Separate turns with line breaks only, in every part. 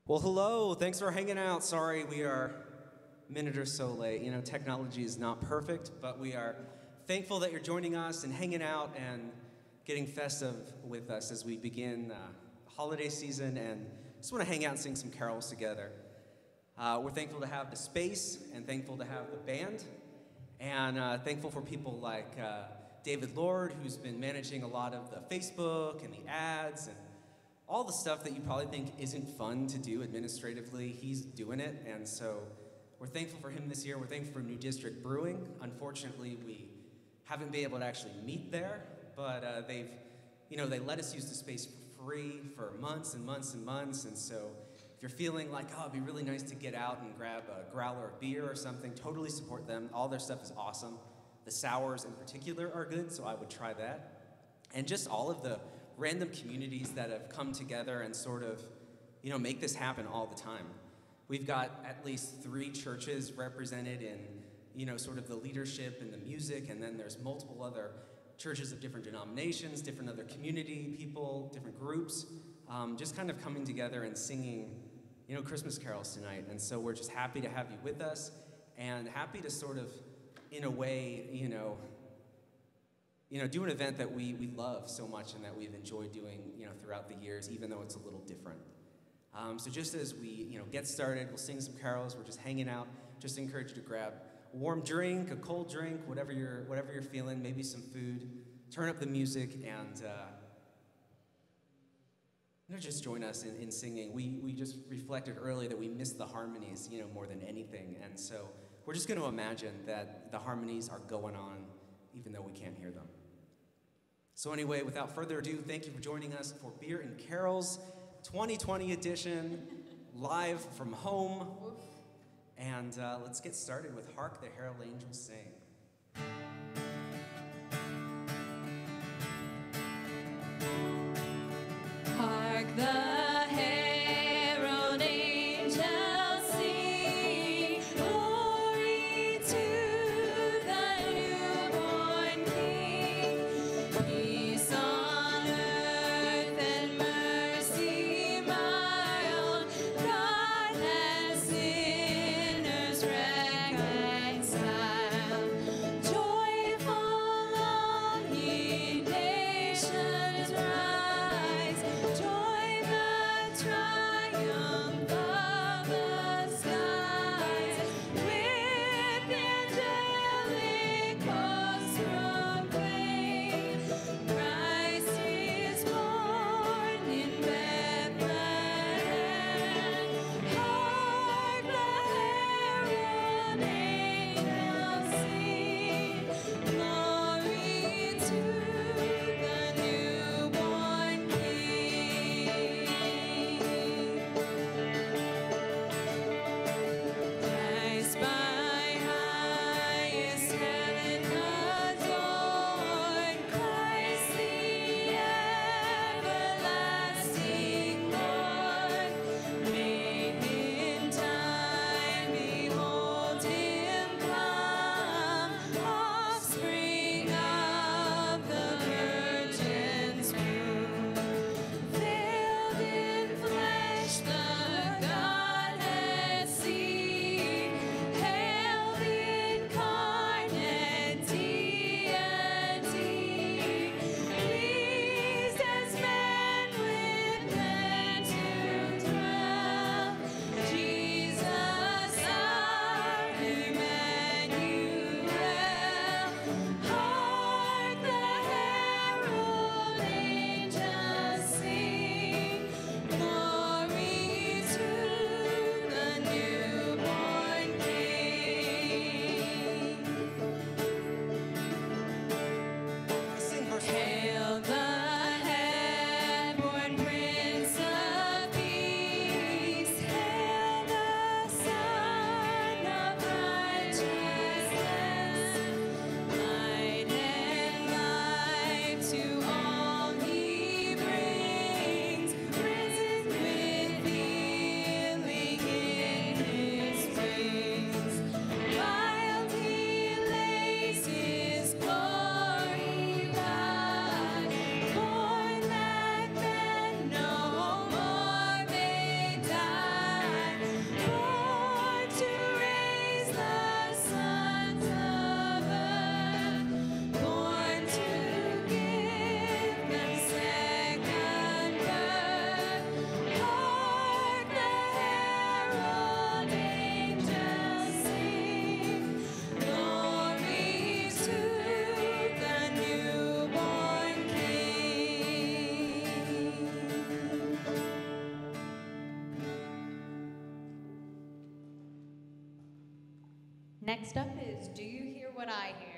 Well, hello. Thanks for hanging out. Sorry we are a minute or so late. You know, technology is not perfect, but we are thankful that you're joining us and hanging out and getting festive with us as we begin holiday season and just want to hang out and sing some carols together. We're thankful to have the space and thankful to have the band and thankful for people like David Lord, who's been managing a lot of the Facebook and the ads and all the stuff that you probably think isn't fun to do administratively. He's doing it, and so we're thankful for him this year. We're thankful for New District Brewing. Unfortunately, we haven't been able to actually meet there, but they let us use the space for free for months and months and months, and so if you're feeling like, oh, it'd be really nice to get out and grab a growler of beer or something, totally support them. All their stuff is awesome. The sours in particular are good, so I would try that. And just all of the random communities that have come together and sort of, make this happen all the time. We've got at least 3 churches represented in, sort of the leadership and the music, and then there's multiple other churches of different denominations, different other community people, different groups, just kind of coming together and singing, Christmas carols tonight. And so we're just happy to have you with us and happy to sort of, in a way, do an event that we love so much and that we've enjoyed doing, throughout the years, even though it's a little different. So just as we, get started, we'll sing some carols. We're just hanging out. Just encourage you to grab a warm drink, a cold drink, whatever you're feeling. Maybe some food. Turn up the music and just join us in singing. We just reflected earlier that we miss the harmonies, more than anything, and so we're just going to imagine that the harmonies are going on, even though we can't hear them. So anyway, without further ado, thank you for joining us for Beer and Carols 2020 edition, live from home. And let's get started with Hark the Herald Angels Sing.
Hark the
Reconciled.
Next up is Do You Hear What I Hear?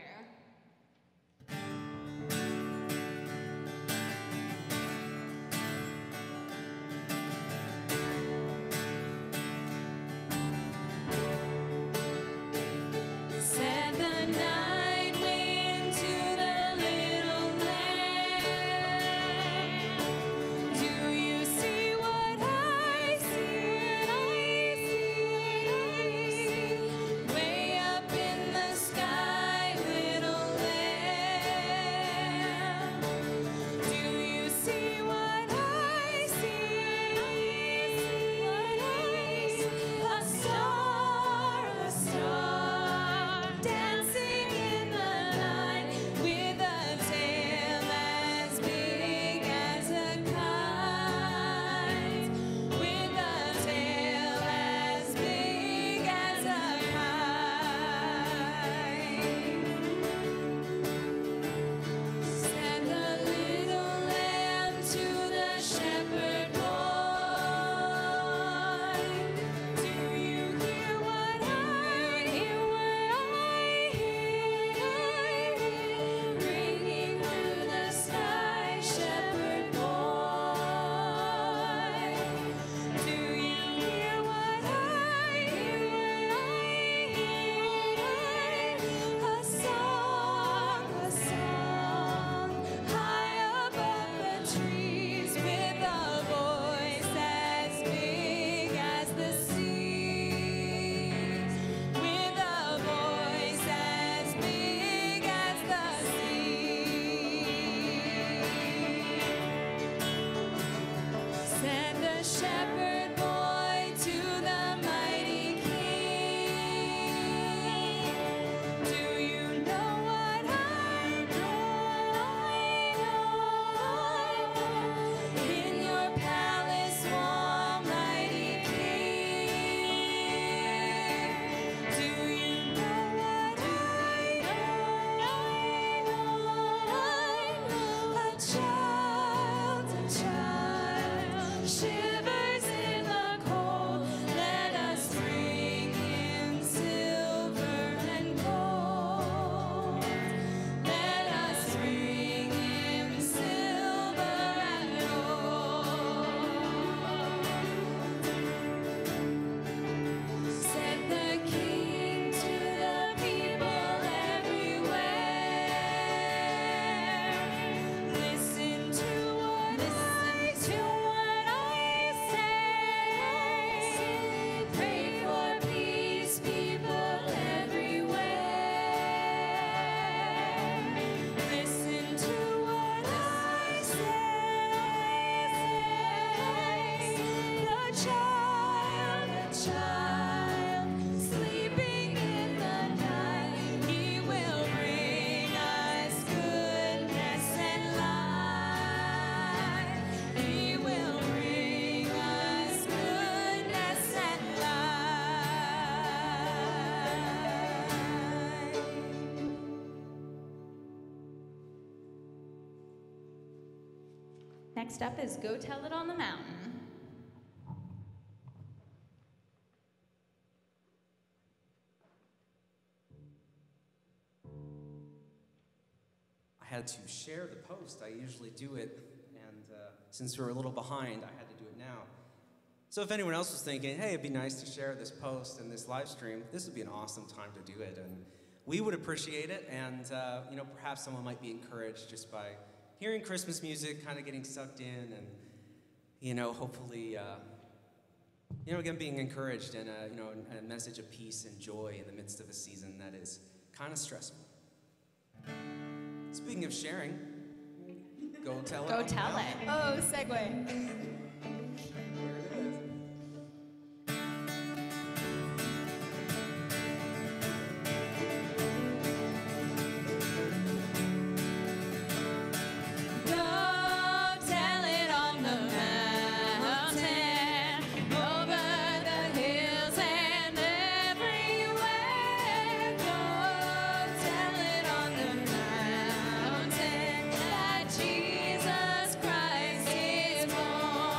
Next up is Go Tell It on the Mountain.
I had to share the post. I usually do it, and since we were a little behind, I had to do it now. So if anyone else was thinking, hey, it'd be nice to share this post and this live stream, this would be an awesome time to do it, and we would appreciate it, and perhaps someone might be encouraged just by hearing Christmas music, kind of getting sucked in, and hopefully, again, being encouraged and a message of peace and joy in the midst of a season that is kind of stressful. Speaking of sharing, go tell it.
Go tell it.
Oh, segue.
Jesus Christ is born.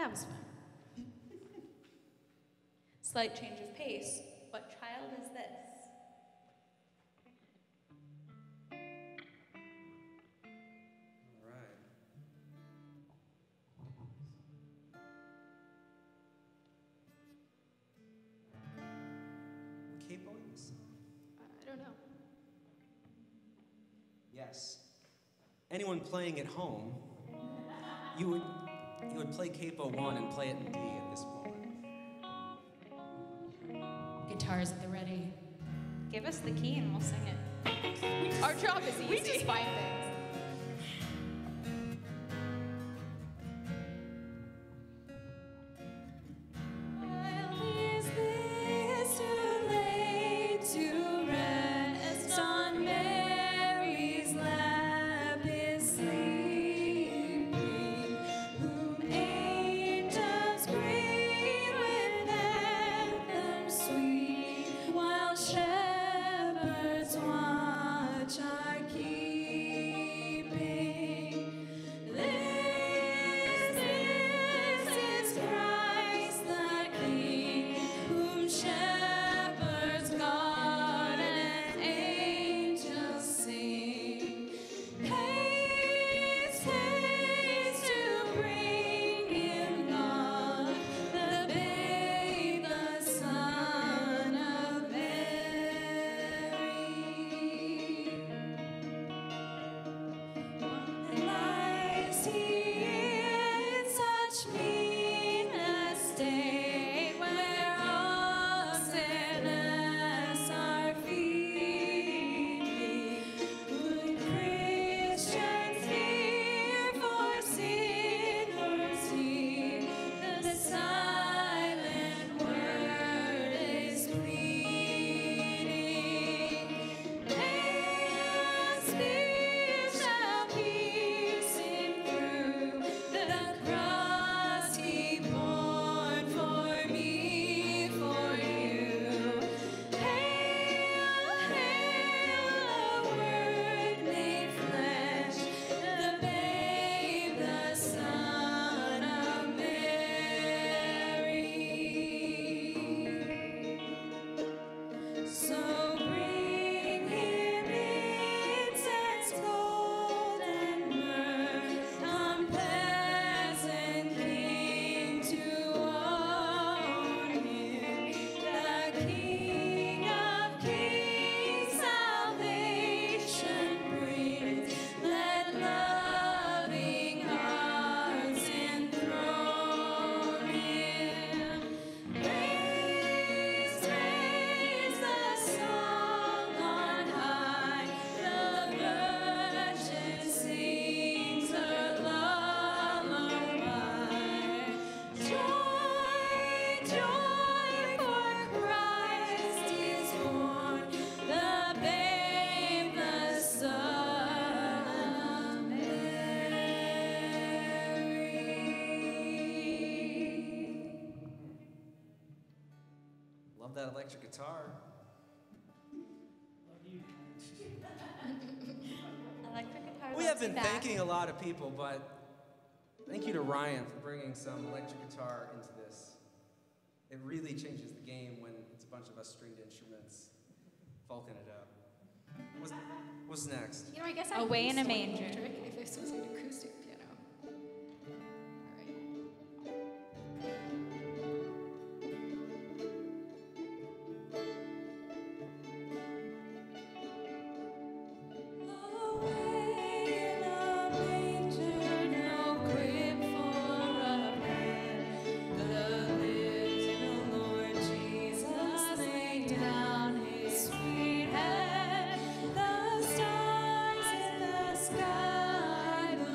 That was fun. Slight change of pace. What child is this?
All right. Capoing this song?
I don't know.
Yes. Anyone playing at home, you would play Capo 1 and play it in D at this moment.
Guitars at the ready.
Give us the key and we'll sing it.
Our job is easy.
We just find things.
That electric guitar.
Electric guitar.
We have been thanking a lot of people, but thank you to Ryan for bringing some electric guitar into this. It really changes the game when it's a bunch of us stringed instruments folking it up. What's next?
You know, I guess I
Away in a
used
Manger.
electric if this was an acoustic piano. All right.
Down his sweet head, the stars in the sky.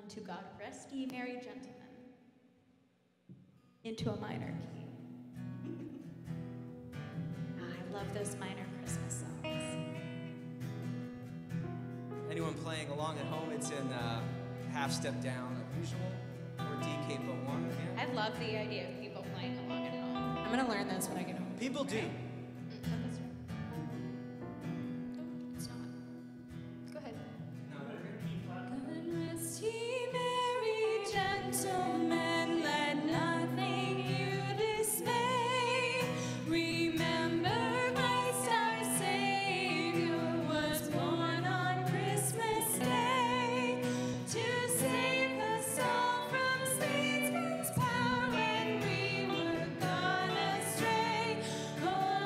To God rest ye merry gentlemen. Into a minor key. I love those minor Christmas songs.
Anyone playing along at home, it's in half step down of usual, or D capo 1 again.
I love the idea of people playing along at home.
I'm gonna learn this when I get home.
People do.
That's right.
No, it's not. Go ahead.
God rest ye merry gentlemen, let nothing you dismay. Remember Christ our Savior was born on Christmas Day to save us all from Satan's power when we were gone astray. Oh,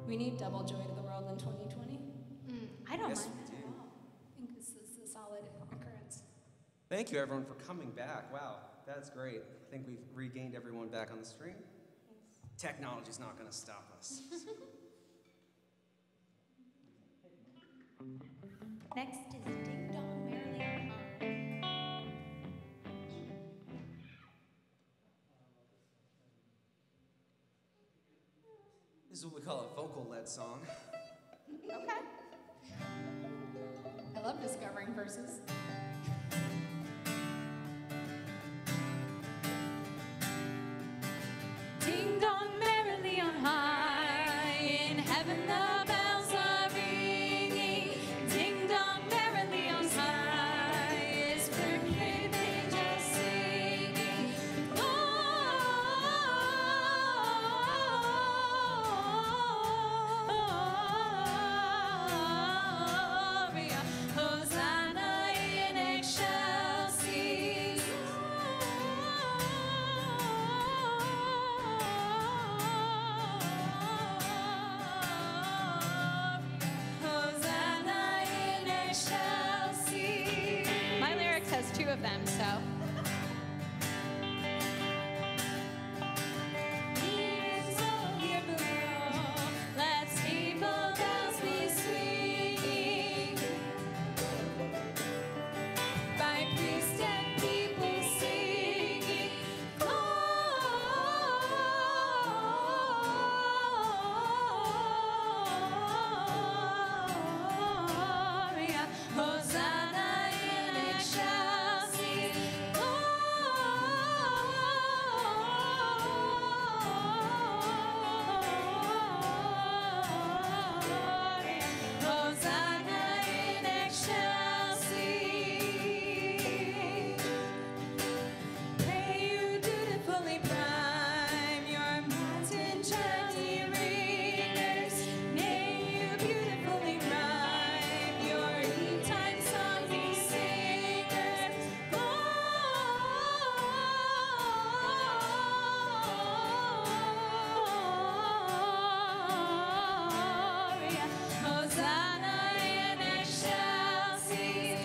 We need double joy to the world in 2020.
I don't
Yes,
mind
we
that
do.
at all.
I think this is a solid occurrence.
Thank you, everyone, for coming back. Wow, that's great. I think we've regained everyone back on the stream. Technology's not going to stop us.
Next is Ding Dong Merrily on High.
This is what we call a vocal-led song.
Okay. I love discovering verses.
Ding dong merrily on high, in heaven the bells are ringing. Ding dong merrily on high, is perfect angels singing. Gloria, Hosanna in excelsis. Hosanna in excelsis. My lyrics has two of them, so. Heavens all here below, let steeple bells be swinging. By priest and people singing. Gloria, Hosanna in excelsis. Gloria, Hosanna in excelsis. Pray you dutifully prime your mountain chanty ringers. May you beautifully rhyme your E-time songy singers. Gloria, Hosanna in excelsis.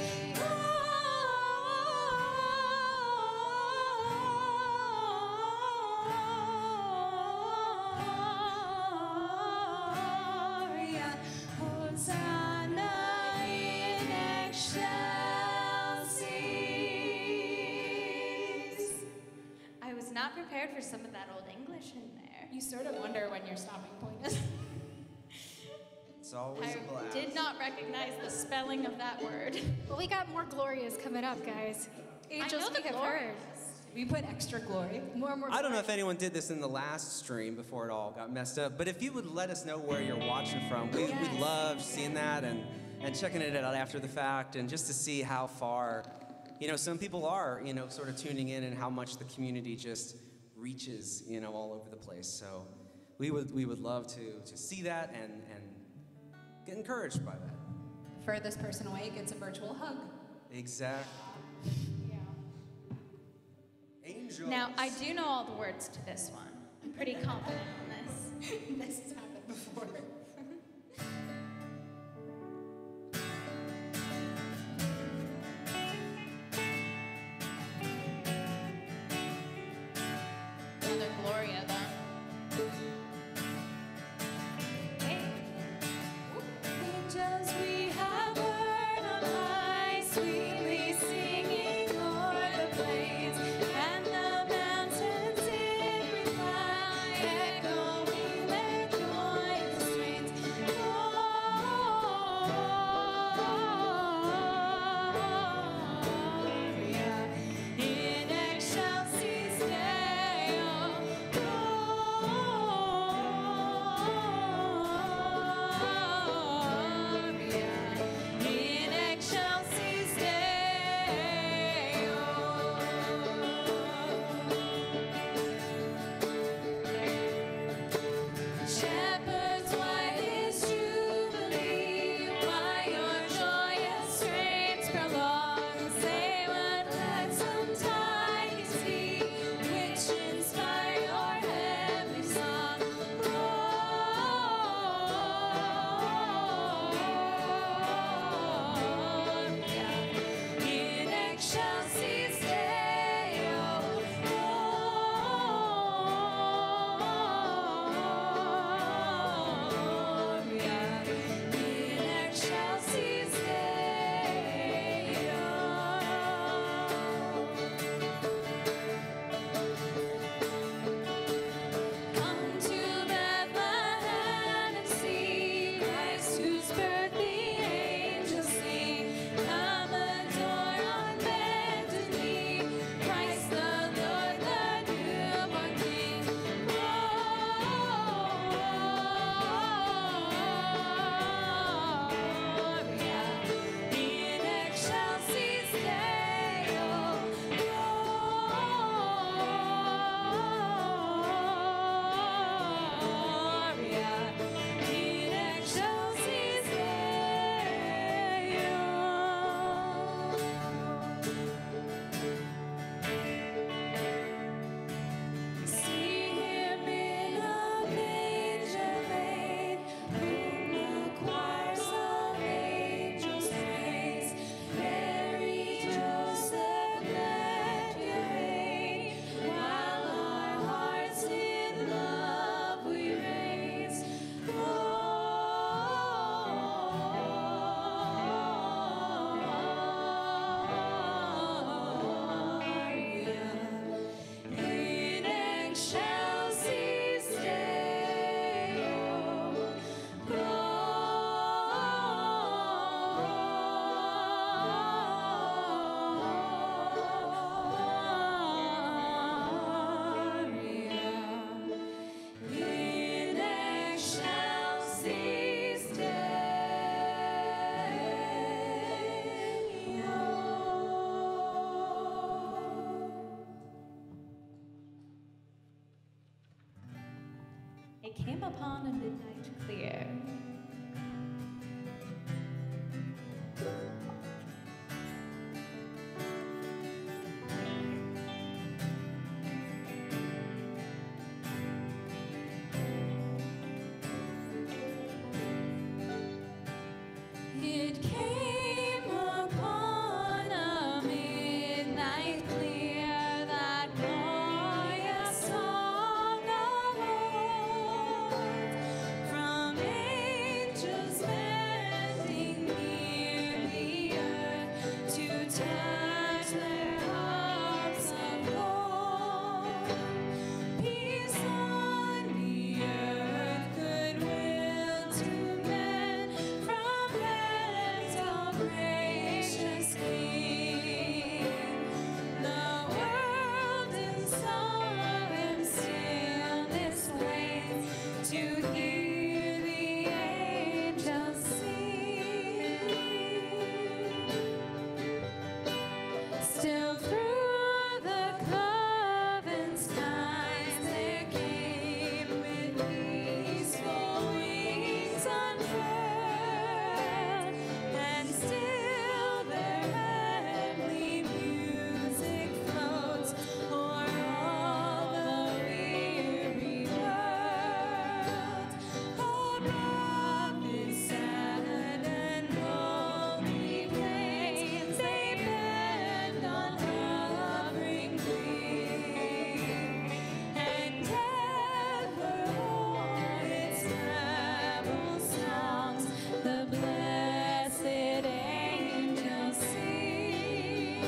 Gloria, Hosanna in excelsis. I was not prepared for some of that old English in there.
You sort of wonder when your stopping point is.
It's always
I
a blast.
did not recognize the spelling of that word.
Well, we got more Glorias coming up, guys. Angels
know the
we have
Glorias.
heard.
We put extra glory.
More and more.
I don't know if
Glorias.
anyone did this in the last stream before it all got messed up, but if you would let us know where you're watching from, we'd
Yes.
love seeing that and checking it out after the fact and just to see how far, some people are, sort of tuning in and how much the community just reaches, all over the place. So we would love to see that and get encouraged by that.
Furthest person away gets a virtual hug.
Exactly. Angels.
Now, I do know all the words to this one. I'm pretty confident on this.
This has happened before.
Another Gloria, though. Angels we have heard on high, sweetly singing o'er the plains, and the mountains in reply echo It came upon a midnight clear. It came upon a midnight clear, that glorious song of old, from angels bending near the earth to touch their harps of gold. Peace on the earth, goodwill to men, from heaven's all gracious King. The world in solemn stillness waits to hear the angels sing. Still through the cloven skies there came with peaceful wings unfurled, and still their heavenly music floats o'er all the weary world. Above this sad and lonely plains they bend on hovering wing, and ever o'er its treble songs the blessed angels sing.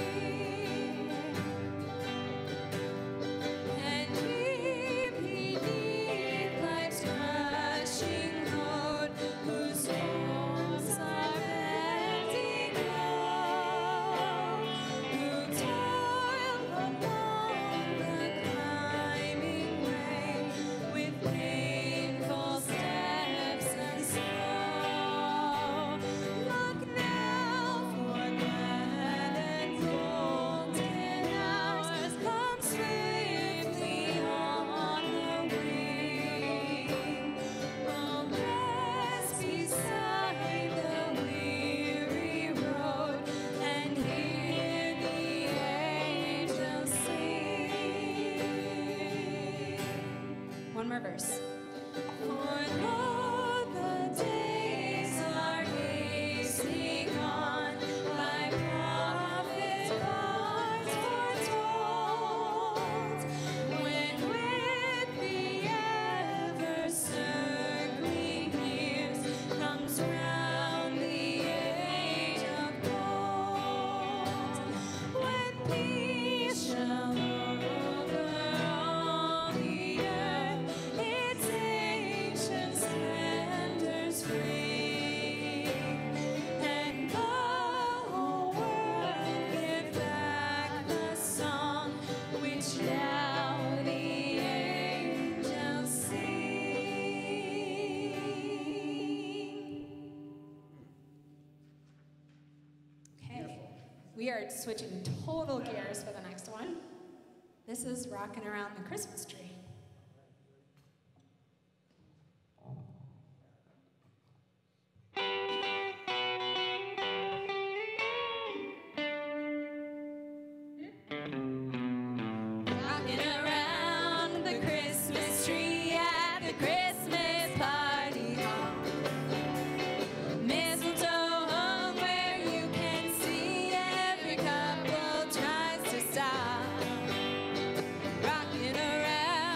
And deep beneath life's crushing load, whose storms are bending low, who toil along the climbing way with painful steps and slow. Look now, for glad and golden hours come swiftly on the wing. Oh, rest beside the weary road and hear the angels sing.
One more verse.
For lo, the days are hastening on, by prophets foretold, when with the ever-circling years comes round the age of gold, when peace shall over all the earth its ancient splendors bring, and the whole world give back the song which now the angels sing.
Okay. We are switching total gears for the next one. This is Rocking Around the Christmas Tree.
Rocking around the Christmas tree at the Christmas party hall. Mistletoe hung where you can see every couple tries to stop. Rocking around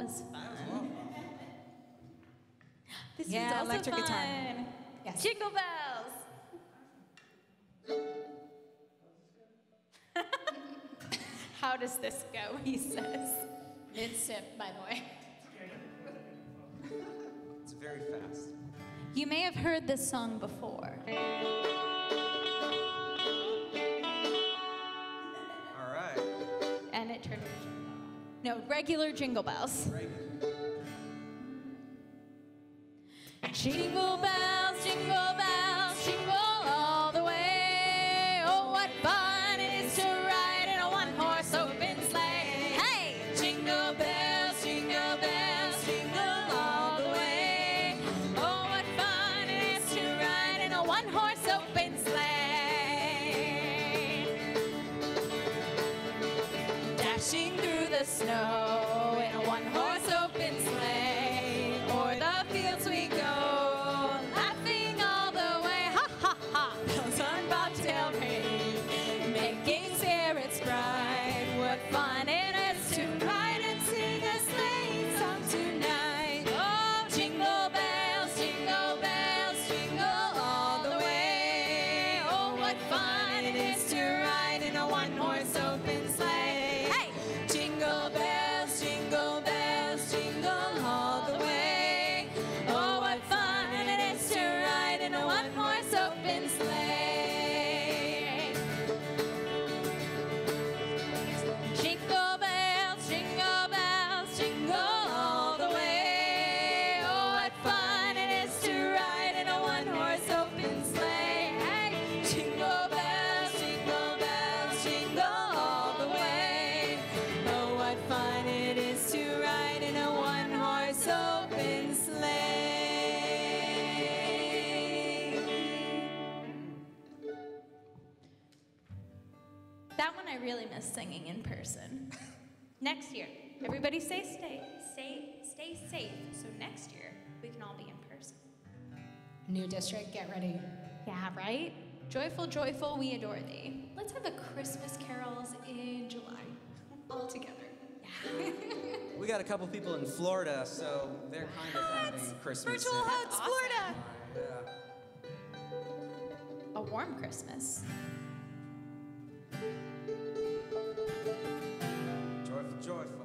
was fun. This
Yeah,
is also
electric
fun.
guitar. Yes.
Jingle bells. How does this go? He says.
Mid sip, by the way.
It's very fast.
You may have heard this song before.
All right.
And it turned into no, regular jingle bells. Jingle bells, jingle all the way. Oh, what fun it is to ride in a one-horse open sleigh. Hey! Jingle bells, jingle all the way. Oh, what fun it is to ride in a one-horse open sleigh. Dashing through the snow in a one-horse open sleigh. O'er the fields we go, laughing all the way. Ha ha ha! Bells on bobtail ring, making spirits bright. What fun it is to ride and sing a sleighing song tonight. Oh, jingle bells, jingle all the way. Oh, what fun it is to ride in a one-horse open sleigh. Hey! Jingle bells, jingle all the way. Oh, what fun it is to ride in a one-horse open sleigh. Jingle bells, jingle all the way. Oh, what fun it is to ride in a one-horse open sleigh. Hey, jingle bells, jingle all the way. Oh, what fun it is to ride in a one-horse open sleigh. That one I really miss singing in person. Next year, everybody stay safe. So next year, we can all be in person.
New district, get ready.
Yeah, right? Joyful, joyful, we adore thee.
Let's have the Christmas carols in July, all together.
We got a couple people in Florida, so they're kind of having Christmas.
Virtual
in-
hugs, Florida.
Yeah.
A warm Christmas.
Joyful, joyful.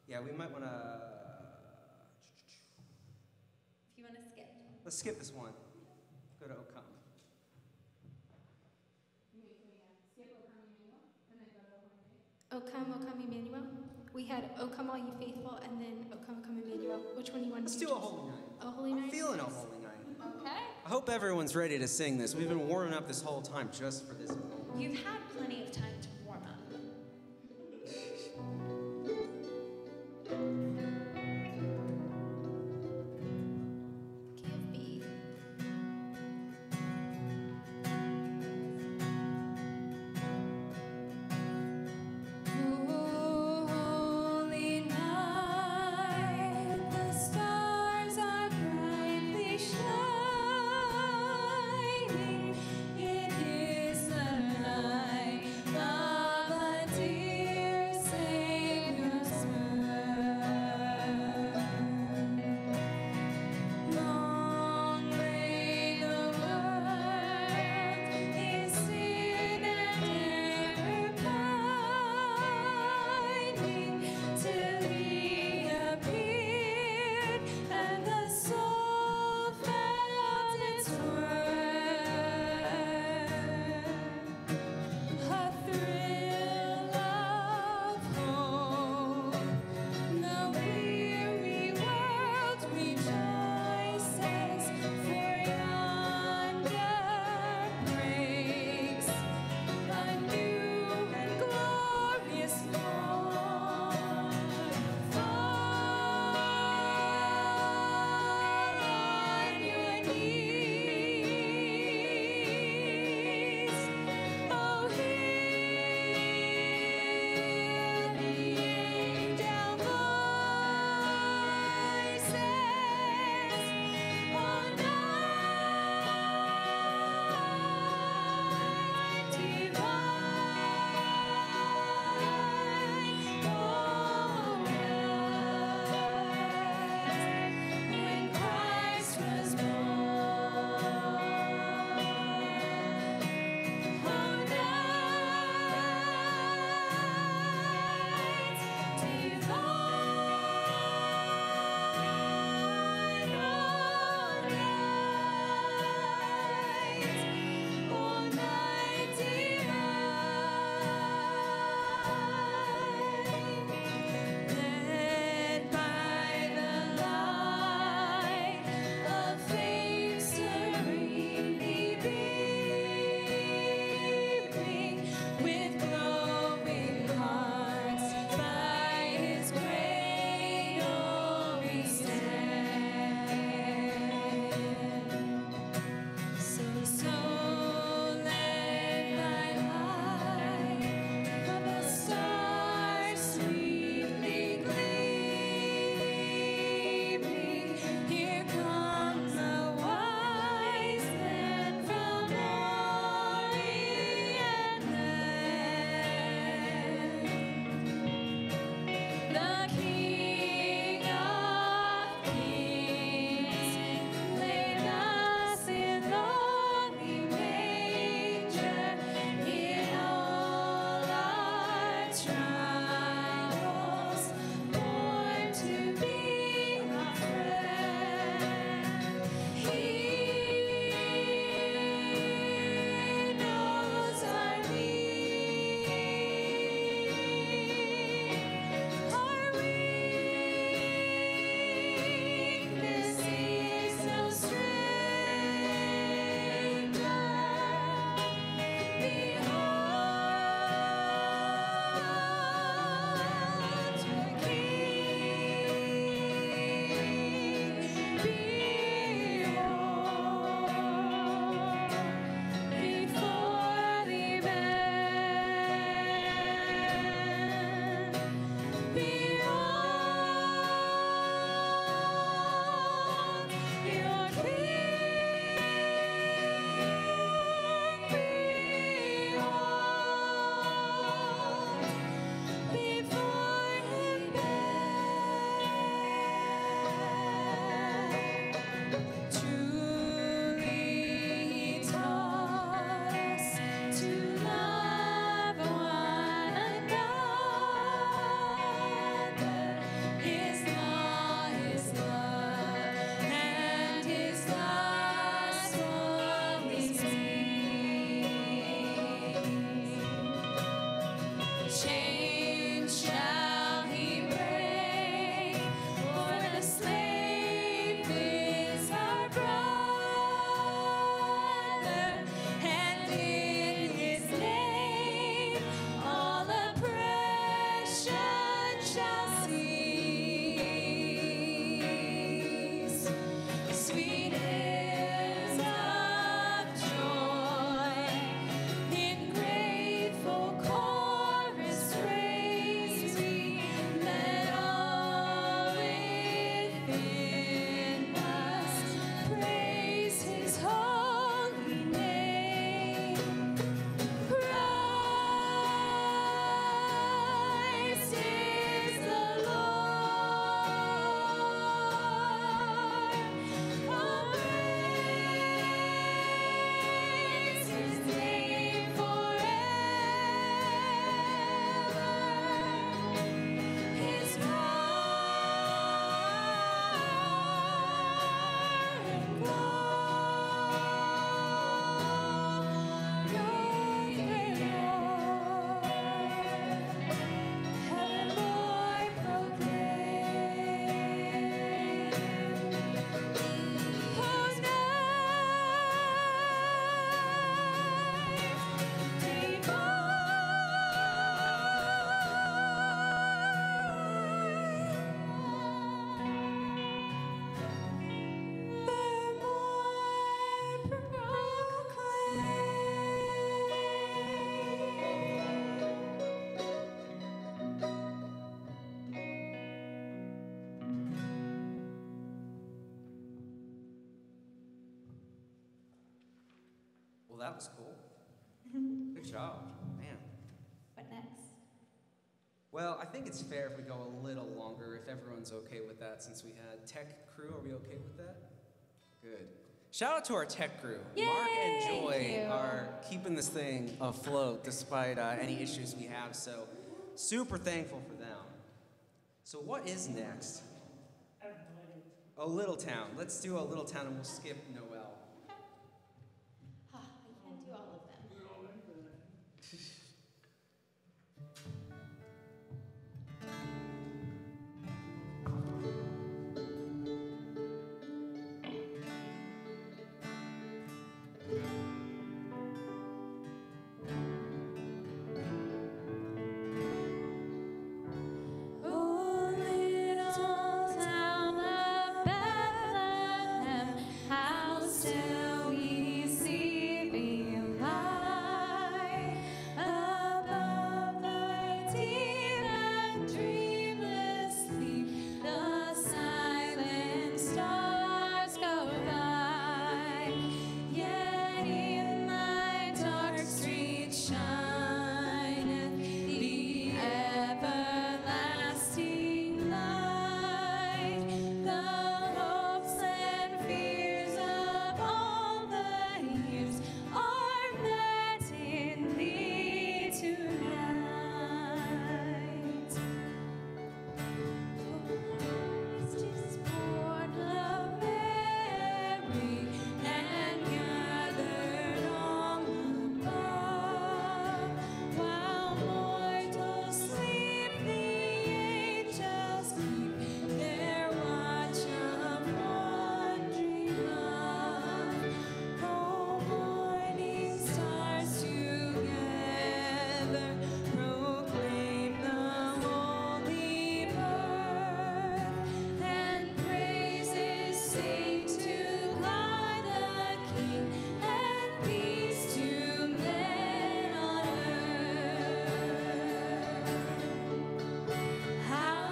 Yeah, we might want to.
If you want to skip.
Let's skip this one. Go to O Come.
O come, Emmanuel. We had O come all you faithful, and then O come, Emmanuel. Which one do you want
Let's
to
do a holy night.
A holy
I'm
night?
feeling a holy night.
Okay.
I hope everyone's ready to sing this. We've been warming up this whole time just for this moment.
You've had plenty of time to warm up.
Give me.
Holy night, the stars are brightly shining. It is the night
Well, that was cool. Good job, man.
What next?
Well, I think it's fair if we go a little longer, if everyone's okay with that, since we had tech crew. Are we okay with that? Good. Shout out to our tech crew. Mark and
Yay!
Joy
Thank you.
are keeping this thing afloat despite any issues we have, so super thankful for them. So what is next? Oh, Little Town. Let's do a Little Town and we'll skip Noel.
I can't do all of them.
Oh, little town of Bethlehem, how still we see thee lie above the deep and dreamless sleep. The silent stars go by, yet in thy dark street shineth the everlasting light. The hopes and fears of all the years are met in thee tonight. Christ is born of Mary and gathered on above. While mortals sleep, the angels keep their watch of wondering love. Oh, morning stars together proclaim the holy birth, and praises sing to God the King, and peace to men on earth. How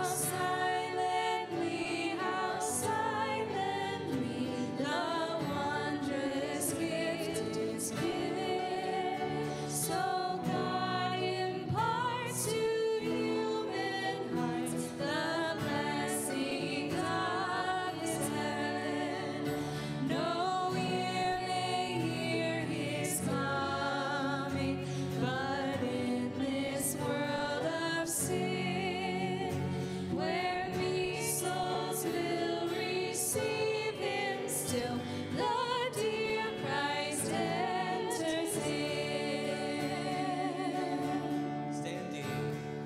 silently the wondrous gift is given. So God imparts to human hearts the blessing of His heaven. No ear may hear His coming, but in this world of sin, where meek souls will receive Him still, the dear Christ enters in.
Standing.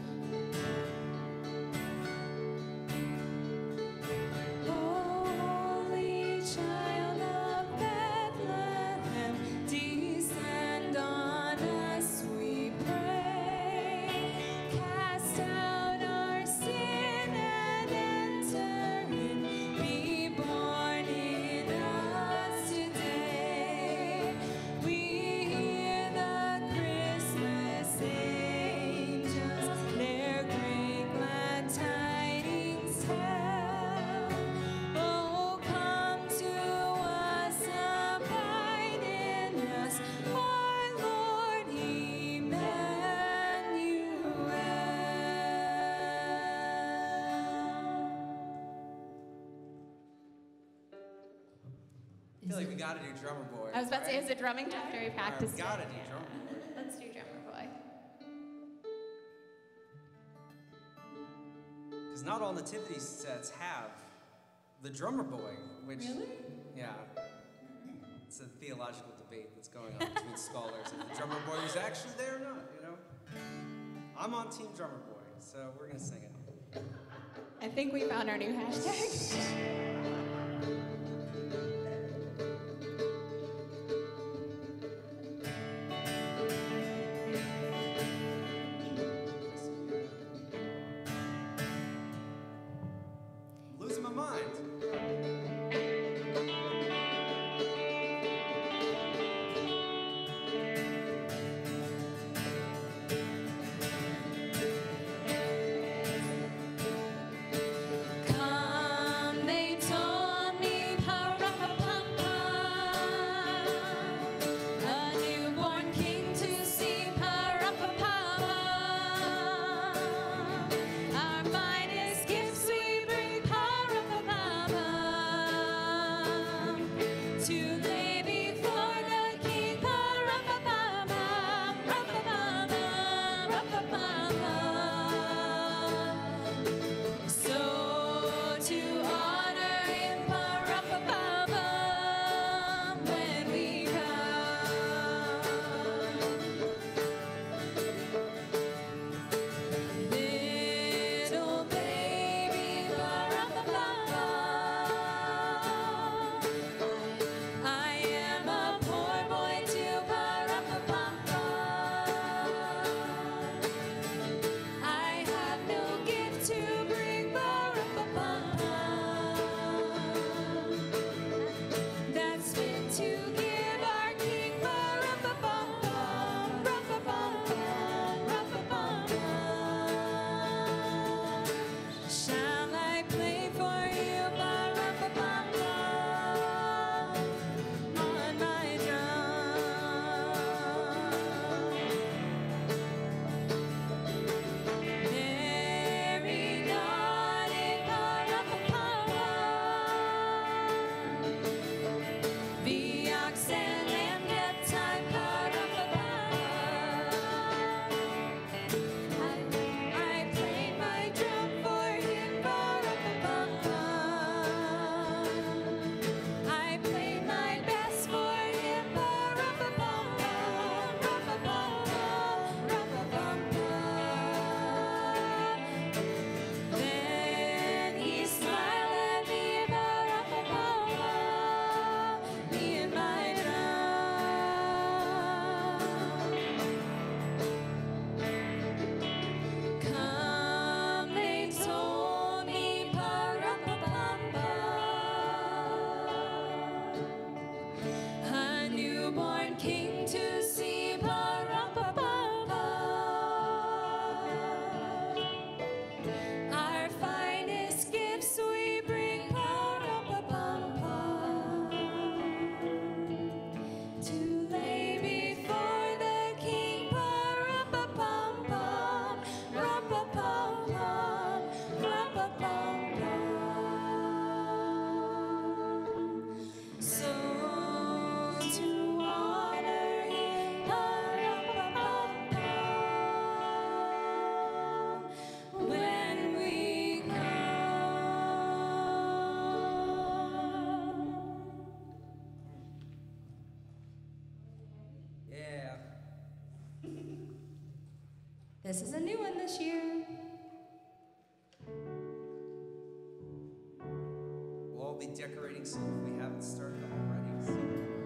Holy Child of Bethlehem, descend on us, we pray. Cast out our sin and enter in. Be born in us today. We hear the Christmas angels their great glad tidings tell. Oh, come to us, abide in us, our Lord
I feel like we gotta do Drummer Boy.
I was about to say,
right?
is it drumming time? Do we
All right,
practice?
we gotta do
it?
Drummer Boy.
Let's do drummer boy.
Because not all nativity sets have the Drummer Boy, which
Really?
yeah, it's a theological debate that's going on between scholars if the Drummer Boy was actually there or not. You know, I'm on Team Drummer Boy, so we're gonna sing it.
I think we found our new hashtag.
Losing my mind.
Come, they told newborn King to see. Pa-rum-pa-pum-pum. Our finest gifts we bring. Pa-rum-pa-pum-pum. To lay before the King. Pa-rum-pa-pum-pum. Rum-pa-pum-pum. Rum-pa-pum-pum. So to honor Him, pa-rum-pa-pum-pum, when we come.
Yeah.
This is a new one this year.
We'll all be decorating soon if we haven't started already. So.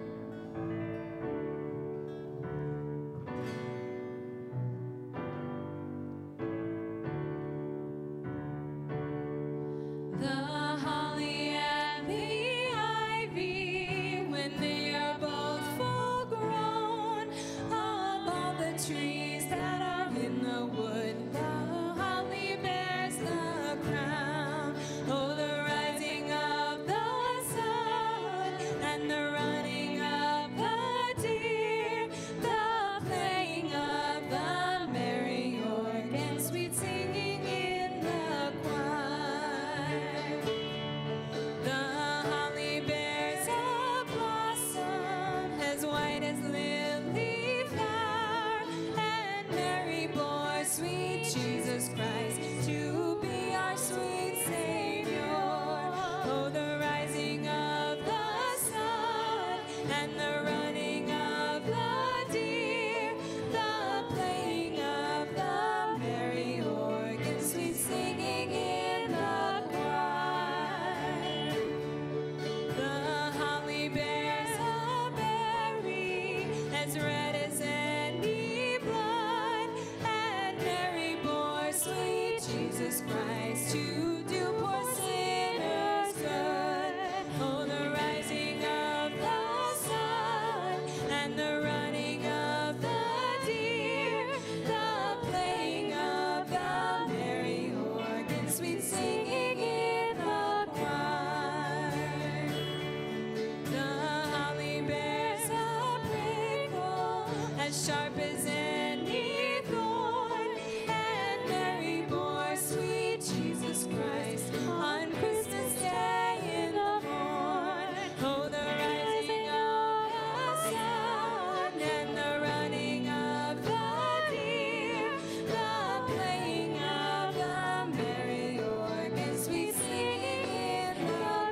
The holly and the ivy, when they are both full grown, of all the trees that are in the wood, the holly bears the crown. Oh, the rising of the sun and the running of the deer, the playing of the merry organ, sweet singing in the choir. The holly bears a blossom as white as lily flower, and Mary bore sweet Jesus Christ to be our sweet Savior. Oh, the rising of the sun and the running of the deer, the playing of the merry organ, sweet singing in the choir. The holly bears a berry as red as any blood, and Mary bore sweet Jesus Christ to do poor sinners good. Oh, the rising of the sun and the running of the deer, the playing of the merry organ, sweet singing in the choir. The holly bears a prickle as sharp as any thorn, and Mary bore sweet Jesus Christ on Christmas Day in the morn. Oh, the rising of the sun and the running of the deer, the playing of the merry organ, sweet singing in the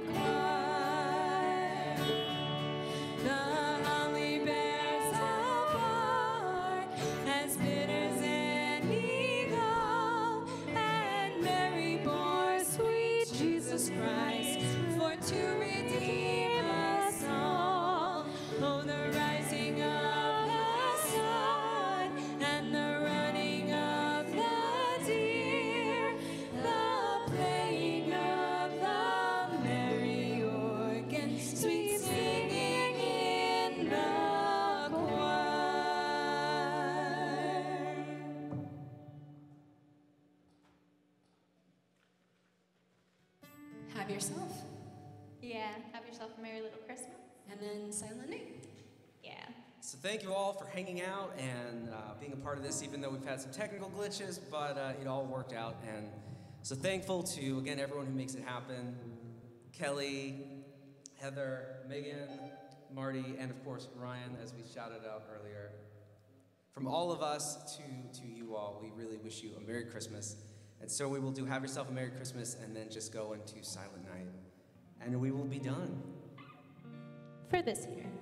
choir. The holly bears a bark as bitter as any gall, and Mary bore sweet Jesus Christ for to redeem us all. Oh, the rising of the sun and the running of the deer, the playing of the merry organ, sweet singing in the choir.
Have yourself,
Yeah, have yourself a merry little Christmas.
and then Silent Night.
Yeah.
So thank you all for hanging out and being a part of this, even though we've had some technical glitches, but it all worked out. And so thankful to, again, everyone who makes it happen. Kelly, Heather, Megan, Marty, and of course, Ryan, as we shouted out earlier. From all of us to you all, we really wish you a Merry Christmas. And so we will do Have Yourself a Merry Christmas and then just go into Silent Night. And we will be done.
For this year.